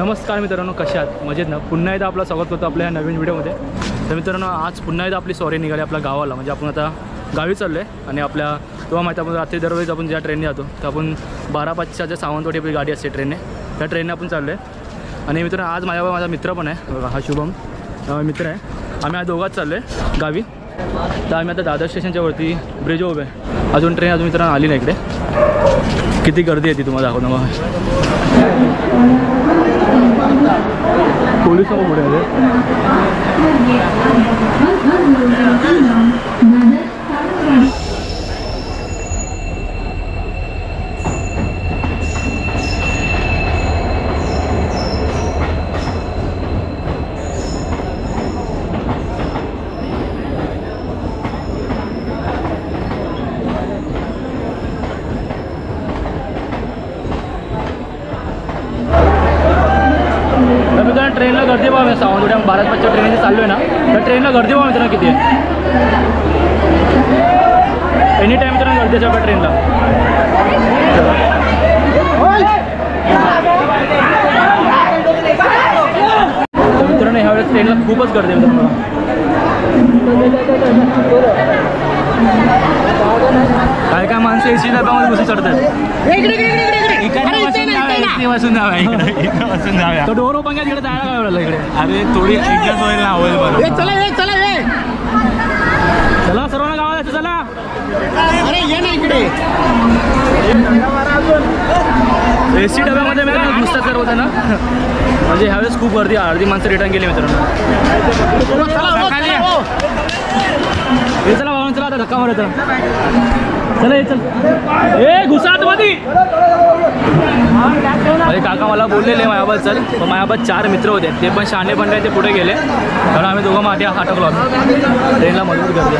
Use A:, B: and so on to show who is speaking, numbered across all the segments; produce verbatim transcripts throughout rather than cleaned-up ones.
A: नमस्कार मित्रांनो, कशा आहात? मजेत ना? पुन्हा एकदा आपलं स्वागत करतो आपल्या नवीन व्हिडिओमध्ये. तर मित्रांनो, आज पुन्हा एकदा आपली सॉरी निघाली आपल्या गावाला. म्हणजे आपण आता गावी चाललो आहे आणि आपल्या तेव्हा माहिती आपण रात्री दरवेळेस आपण ज्या ट्रेनने जातो तर आपण बारा पाचच्या ज्या सावंतवाडी आपली गाडी असते ट्रेनने, त्या ट्रेनने आपण चाललो आहे. आणि मित्रांनो, आज माझ्याबरोबर माझा मित्र पण आहे बघा, हा शुभम मित्र आहे. आम्ही आज दोघात चाललो आहे गावी. तर आम्ही आता दादर स्टेशनच्या वरती ब्रिजवर उभे आहे. अजून ट्रेन अजून मित्रांनो आली नाही इकडे. किती गर्दी आहे ती तुम्हाला दाखवतो मग. पोलीस समोर पुढे आले. ट्रेनला गर्दी बघा. सावंतवाडी बारा पाचच्या ट्रेनने चाललो आहे ना, तर ट्रेनला गर्दी बघा मित्रांनो किती आहे. एनी टाईम मित्रांनो गर्दी आहे आपल्या ट्रेनला. मित्रांनो ह्यावेळेस ट्रेनला खूपच गर्दी आहे मित्रांनो. काय काय माणसं एसी डब्यामध्ये बसून चढतात. तो डोर ओपन केला तिकडे जायला काय वेळेला इकडे. अरे थोडी एक्झास्ट होईल ना, होईल बरं. चला चला चला सर्वांना गावात जायचं. चला अरे ये ना इकडे. एसी डब्यामध्ये मित्रांनो घुसतात सर्व जण. म्हणजे ह्यावेळेस खूप गर्दी. अर्धी माणसं रिटर्न गेली मित्रांनो. हे चला भावना, चला आता धक्का मारा. चला हे चल. ए घुसात मध्ये. अरे काका मला बोललेले माझ्याबाबत चल, पण माझ्याबाबत चार मित्र होते, ते पण शहाणे पण ते पुढे गेले. कारण आम्ही दोघं मागे अटकलो आम्ही. ट्रेनला मजबूत गर्दी.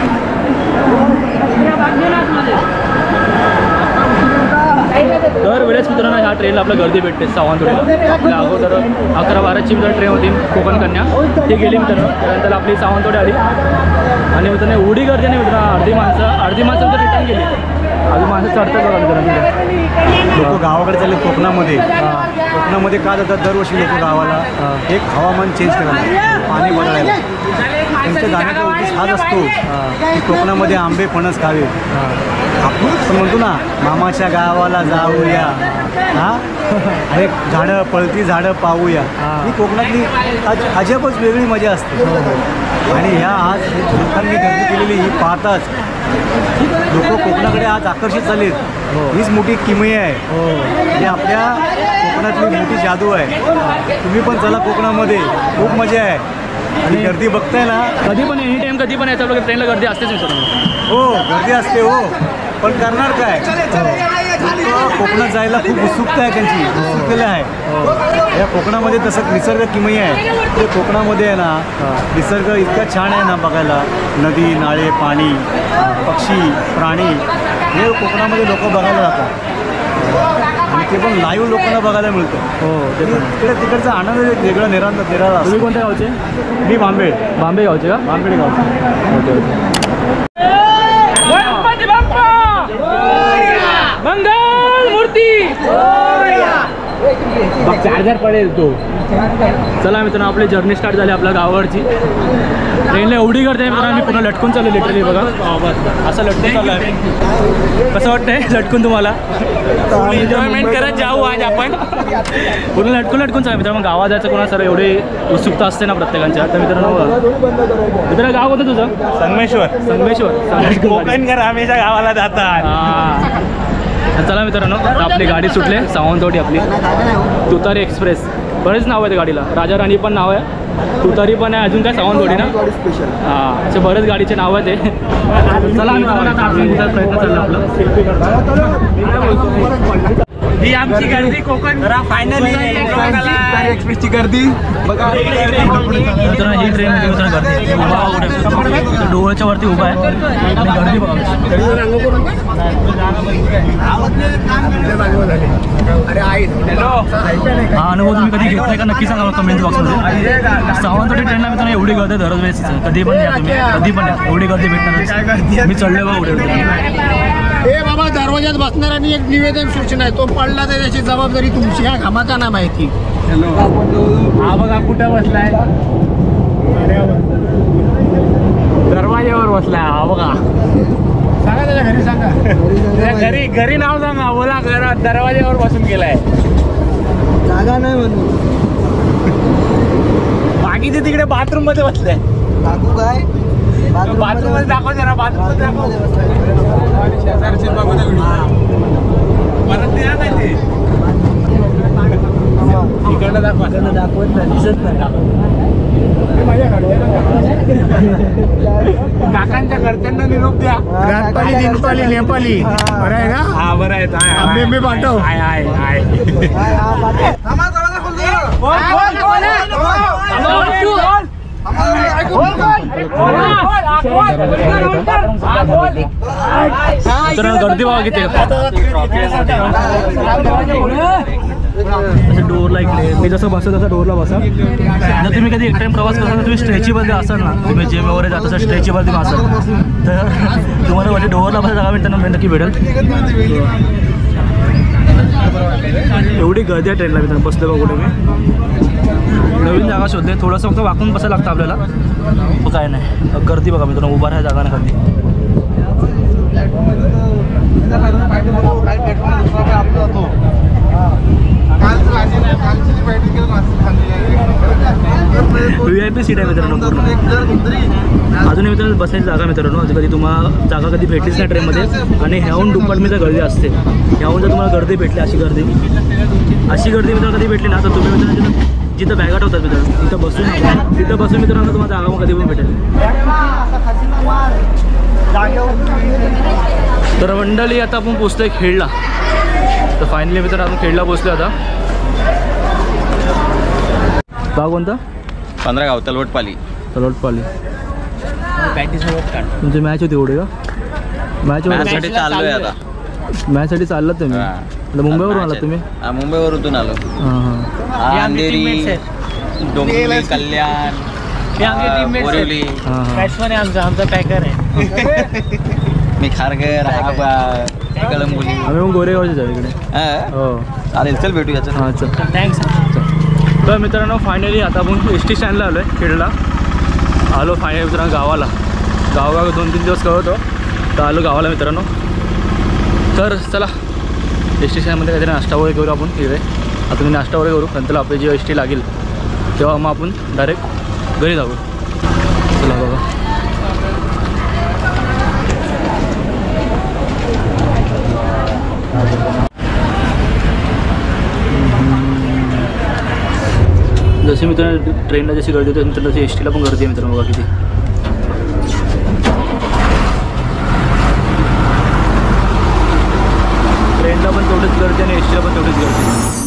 A: दर वेळेस मित्रांनो ह्या ट्रेनला आपल्या गर्दी भेटते सावंतवाडीला. आपल्या अगोदर अकरा बाराची मित्र ट्रेन होती कोकण कन्या, ती गेली मित्रांनो. त्यानंतर आपली सावंतवाडी आली आणि मित्रांनो एवढी गर्दी नाही मित्रांनो. अर्धी माणसं अर्धी माणसं तर रिटर्न गेली. अजून माणसं चढतात बघा मित्रांनो.
B: लोक गावाकडे चालले कोकणामध्ये. कोकणामध्ये का जातात दरवर्षी लोक गावाला? एक हवामान चेंज करायला, पाणी बदलायला. त्यांच्या जाण्याचा उद्देश हाच असतो की कोकणामध्ये आंबे फणस खावे. आपण म्हणतो ना मामाच्या गावाला जाऊया, हां अरे झाडं पळती झाडं पाहूया. ही कोकणातली आज अजबच वेगळी मजा असते. आणि ह्या आज लोकांनी गर्दी केलेली ही पाहताच लोक कोकणाकडे आज आकर्षित झालेत. हीच मोठी किमया आहे. ही आपल्या कोकणातली मोठी जादू आहे. तुम्ही पण चला कोकणामध्ये, खूप मजा आहे. आणि गर्दी बघताय ना,
A: कधी पण एनी टाईम कधी पण यायचं आपल्या ट्रेनला गर्दी असतेच मित्रांनो.
B: हो गर्दी असते हो, पण करणार काय? कोकणात जायला खूप उत्सुकता आहे त्यांची, उत्सुकतेला आहे. या कोकणामध्ये तसं निसर्ग किमया आहे. ते कोकणामध्ये आहे ना निसर्ग इतका छान आहे ना बघायला. नदी नाळे पाणी पक्षी प्राणी हे कोकणामध्ये लोक बघायला जातात. आणि ते पण लाईव्ह लोकांना बघायला मिळतं.
A: हो ते पण
B: तिकडे तिकडचा आनंद एक वेगळा निरांत निराळा.
A: तुम्ही कोणत्या गावचे?
B: मी बांबेड.
A: बांबे गावचे का?
B: बांबेड गावचे.
A: Okay okay. मंगल मूर्ती चार्जर पडेल तो. चला मित्रांनो, आपली जर्नी स्टार्ट झाली आपल्या गावाकडची. ट्रेनला एवढी गर्दी आहे मित्रांनो, मी पुन्हा लटकून चालू लिटरली बघा. असं लटकून चालू आहे. कसं वाटतंय लटकून तुम्हाला? एन्जॉयमेंट करत जाऊ आज आपण. पूर्ण लटकून लटकून चालू मित्रांनो. गावात जायचं कोणा सर एवढी उत्सुकता असते ना प्रत्येकांच्या. तर मित्रांनो मित्रांनो गाव होतं तुझं?
B: संगमेश्वर.
A: संगमेश्वर
B: कोकणकर हमेशा गावाला जातात.
A: हां चला मित्रांनो, आपली गाडी सुटले सावंतवाडी आपली तुतारी एक्सप्रेस. बरेच नाव आहे त्या गाडीला. राजा राणी पण नाव आहे, तुतारी पण आहे, अजून काय सावंतवाडी ना. हां असे बरेच गाडीचे नाव आहे ते. चला प्रयत्न चालला आपला.
B: ही आमची गर्दी कोकण फायनली एक्सप्रेसची गर्दी बघा.
A: मित्रांनो ही ट्रेन मित्रांनो गर्दी उभा डोळ्याच्या वरती उभा आहे आणि गर्दी बघा. हा अनुभव तुम्ही कधी घेतलाय का नक्की सांगा कमेंट बॉक्समध्ये. सावंतवाडी ट्रेनला मित्रांनो एवढी गर्दी दरवेळेस कधी पण या तुम्ही, कधी पण या एवढी गर्दी भेटणार. मी चढले बघा एवढे.
C: हे बाबा दरवाजात बसणाऱ्यांनी एक निवेदन सूचना आहे, तो पडला तर त्याची जबाबदारी तुमची. ह्या घामाचा ना माहिती. हा बघा कुठं बसलाय, दरवाज्यावर बसलाय. हा बघा, सांगा त्याच्या घरी, सांगा त्याच्या घरी घरी नाव सांगा. बोला घरात दरवाज्यावर बसून गेलाय.
B: जागा नाही म्हणून
C: बाकी ते तिकडे बाथरूम मध्ये बसलाय.
B: दाखवू काय
C: बाथरूम मध्ये दाखव जरा. बाथरूम मध्ये दाखव. परत द्या नाही ते इकडनं दाखवा.
B: दाखवत नाही, दिसत नाही.
C: काकांच्या घरच्यांना निरोप द्या. रातपाली दिनपाली नेपाली बरं आहे का? हा बरं आहे. आंबे मी पाठव. हाय हाय हाय.
A: तर गर्दी बघा किती डोरला इकडे मी जसं बसतो तसं डोरला बसा. जर तुम्ही कधी एक टाइम प्रवास करता तर तुम्ही स्ट्रेचेबल असाल ना, तुम्ही जिम वगैरे जात असाल स्ट्रेचेबल तुम्ही असाल तर तुम्हाला म्हणजे डोरला बसा जागा मिळताना नक्की भेटेल. एवढी गर्दी आहे ट्रेनला मित्रांनो. बसले बघा कुठे मी नवीन जागा शोधले. थोडंसं फक्त वाकून बसायला लागतं आपल्याला, मग काय नाही. गर्दी बघा मित्रांनो, उभा राहा जागा नाही गर्दी. व्ही आय पी सीट आहे मित्रांनो पूर्ण. अजूनही मित्रांनो बसायची जागा मित्रांनो. कधी तुम्हाला जागा कधी भेटलीच नाही ट्रेनमध्ये आणि ह्याहून दुप्पट मी तर गर्दी असते. ह्याहून जर तुम्हाला गर्दी भेटली, अशी गर्दी अशी गर्दी मित्रांनो कधी भेटली ना तर तुम्ही मित्रांनो जिथं बॅगा ठेवतात मित्रांनो तिथं बसून तिथं बसून मित्रांनो तुम्हाला जागा मग कधी पण भेटेल. तर मंडळी आता आपण पोचलोय खेडला. तर फायनली मित्रांनो आपण खेडला पोचलो आता. गाव कोणतं?
D: पंधरा गाव तलवटपाली.
A: तलवटपाली. तुमची मॅच होती एवढी का? मॅच
D: मॅचसाठी चाललोय आता.
A: मॅचसाठी चाललात तुम्ही? मुंबईवरून आलात तुम्ही?
D: हा, मुंबईवरून आलो.
A: हां हां.
D: अंधेरी, डोंबिवली, कल्याण, बोरिवली.
C: आमचा आमचा पॅकर आहे.
D: मी खारघर, आबा, कळंबोली.
A: आम्ही मग गोरेगावचे आहे इकडे.
D: हा,
A: हो
D: चालेल, चल भेटू याचं.
A: हां चल
C: थँक्स.
A: तर मित्रांनो फायनली आता आपण एस टी स्टँडला आलो आहे खेडला. आलो फायनली मित्रांनो गावाला. गावगाव दोन तीन दिवस कळवतो तर आलो गावाला मित्रांनो. तर चला एस टी स्टँडमध्ये काहीतरी नाश्ता वगैरे करू आपण इकडे. आता मी नाश्ता वगैरे करू, नंतर आपली जी एस टी लागेल तेव्हा मग आपण डायरेक्ट घरी जाऊ. चला बघा. जशी मित्रांनो ट्रेनला जशी गर्दी होती मित्रांनो तशी एस टीला पण गर्दी आहे मित्रांनो. बघा किती. ट्रेनला पण तेवढीच गर्दी आणि एस टीला पण तेवढीच गर्दी.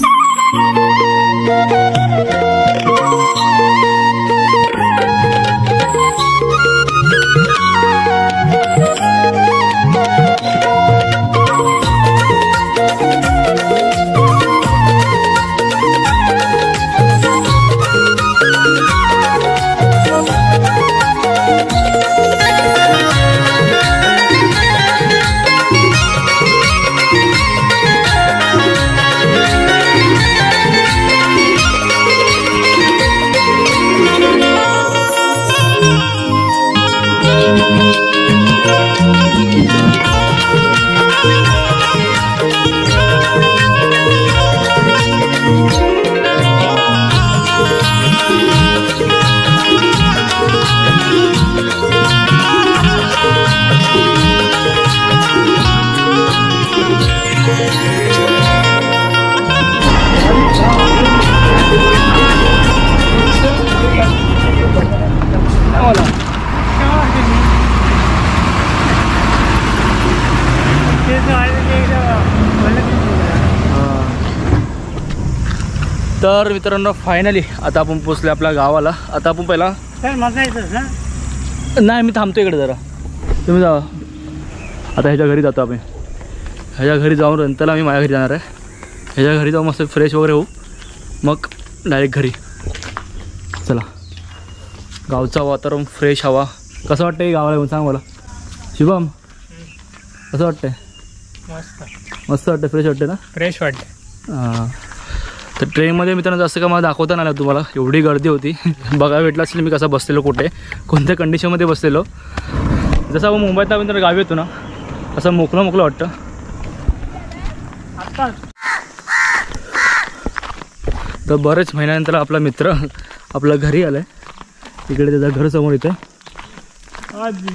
A: तर मित्रांनो फायनली आता आपण पोचलो आपल्या गावाला. आता आपण पहिला नाही मी थांबतो इकडे जरा, तुम्ही जा. आता ह्याच्या घरी जातो आपण. ह्याच्या घरी जाऊन नंतर आम्ही माझ्या घरी जाणार आहे. ह्याच्या घरी जाऊन मस्त फ्रेश वगैरे होऊ, मग डायरेक्ट घरी. चला. गावचं वातावरण, फ्रेश हवा. कसं वाटतं आहे गावाला येऊन सांग मला शुभम, कसं वाटतंय?
C: मस्त
A: मस्त वाटतं, फ्रेश वाटतं ना.
C: फ्रेश वाटतं.
A: हां, तर ट्रेनमध्ये मित्रांनो जास्त का मला दाखवता नाही आलं तुम्हाला, एवढी गर्दी होती. बघायला भेटलं असेल मी कसा बसलेलो, कुठे कोणत्या कंडिशनमध्ये बसलेलो. जसं आपण मुंबईत मित्रांनो गावी येतो ना, असं मोकळं मोकळं वाटतं. तर बरेच महिन्यानंतर आपला मित्र आपल्या घरी आला आहे. इकडे त्याचं घर समोर इथे.
C: आजी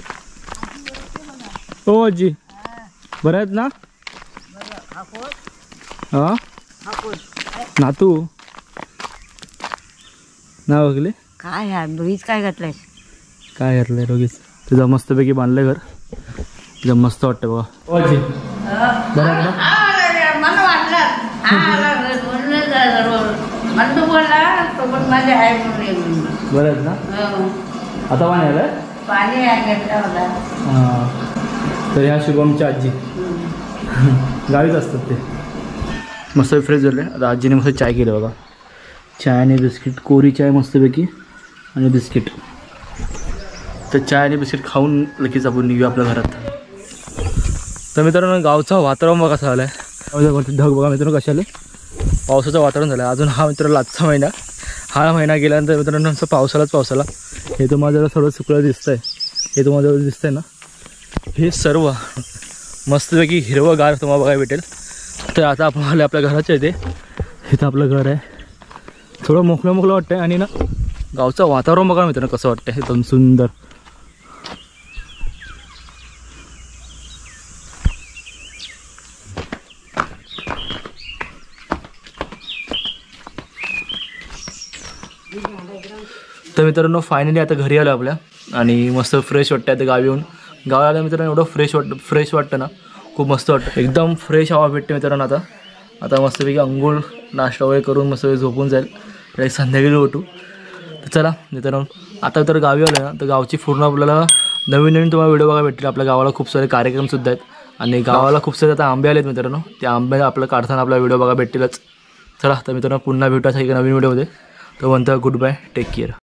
A: हो आजी, बरं आहेत ना? हां, नातू ना बघले
E: काय यार ब्रीज काय घातलंय?
A: काय घातलंय रोगीच, तुझं मस्तपैकी बांधलंय घर, तुझं मस्त वाटतं बघा. हो आजी, बरं आहेत ना?
E: मला वाटलं मला तू बोलला तो पण माझे आहे म्हणून.
A: बरं आहेत ना? आता पाणी आलंय.
E: पाणी घेतला होता.
A: हां, तर ह्या शुभमच्या आजी गावीच असतात ते. मस्त फ्रेश झाले. आता आजीने मस्त चाय केलं बघा, चाय आणि बिस्किट, कोरी चाय मस्तपैकी आणि बिस्किट. तर चाय आणि बिस्किट खाऊन लगेच आपण निघूया आपल्या घरात. तर मित्रांनो गावचं वातावरण बघा कसं झालं आहे, ढग बघा मित्रांनो कशा आले, पावसाचं वातावरण झालं आहे. अजून हा मित्र लाचचा महिना, हा महिना गेल्यानंतर मित्रांनो असं पावसालाच पावसाला. हे तुम्हाला जरा सर्व सुकळं दिसतं आहे, हे तुम्हाला जवळ दिसतं आहे ना, हे सर्व मस्तपैकी हिरवंगार तुम्हाला बघायला भेटेल. तर आता आपण आले आपल्या घराच्या इथे, इथं आपलं घर आहे. थोडं मोकळं मोकळं वाटतं आहे आणि ना गावचं वातावरण बघा मित्रांनो कसं वाटतं, एकदम सुंदर. तर मित्रांनो फायनली आता घरी आलो आपल्या आणि मस्त फ्रेश वाटतं. आता गावी येऊन गावाला आल्या मित्रांनो एवढं फ्रेश वाटतं, फ्रेश वाटतं ना, खूप मस्त वाटतं, एकदम फ्रेश हवा भेटते मित्रांनो. आता आता मस्तपैकी अंघोळ नाश्ता वगैरे करून मस्त झोपून जाईल, एक संध्याकाळी उठू. तर चला मित्रांनो, आता तर गावी आलं ना, तर गावची पूर्ण आपल्याला नवीन नवीन तुम्हाला व्हिडिओ बघायला भेटतील. आपल्या गावाला खूप सारे कार्यक्रमसुद्धा आहेत आणि गावाला खूप सारे आता आंबे आले आहेत मित्रांनो, त्या आंबे आपलं काढताना आपला व्हिडिओ बघायला भेटतीलच. चला तर मित्रांनो पुन्हा भेटूया एक नवीन व्हिडिओमध्ये. तर म्हणतो गुड बाय, टेक केअर.